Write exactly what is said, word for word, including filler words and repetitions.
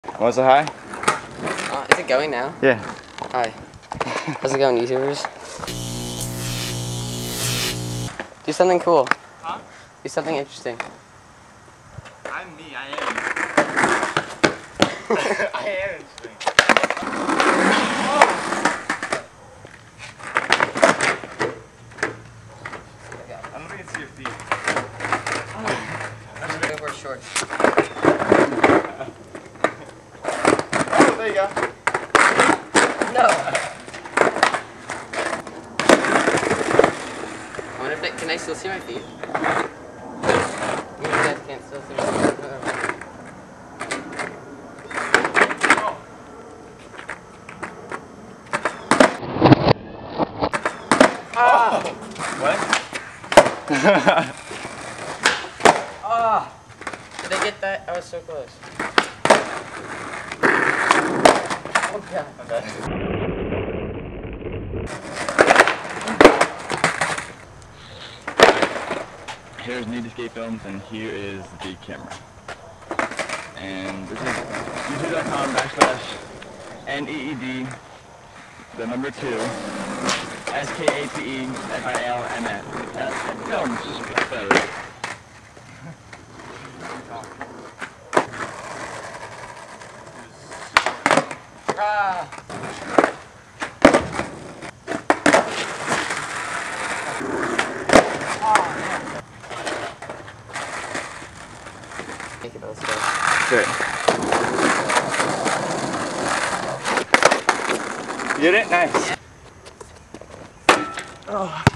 Want to say hi? Uh, is it going now? Yeah. Hi. How's it going, YouTubers? Do something cool. Huh? Do something interesting. I'm me, I am. I am interesting. I'm looking to see your feet. I'm gonna wear shorts. Oh, there you go. No! I wonder if they, can I still see my feet? You guys can't still see my feet. Oh. What? Ah! Did I get that? I was so close. Oh god. Okay. Here's Need to Skate Films, and here is the camera. And this is youtube dot com backslash N E E D, the number two, S K A T E F I L M S. Films, just better. Ah! Think about stuff. Sure. You did it? Nice. Oh.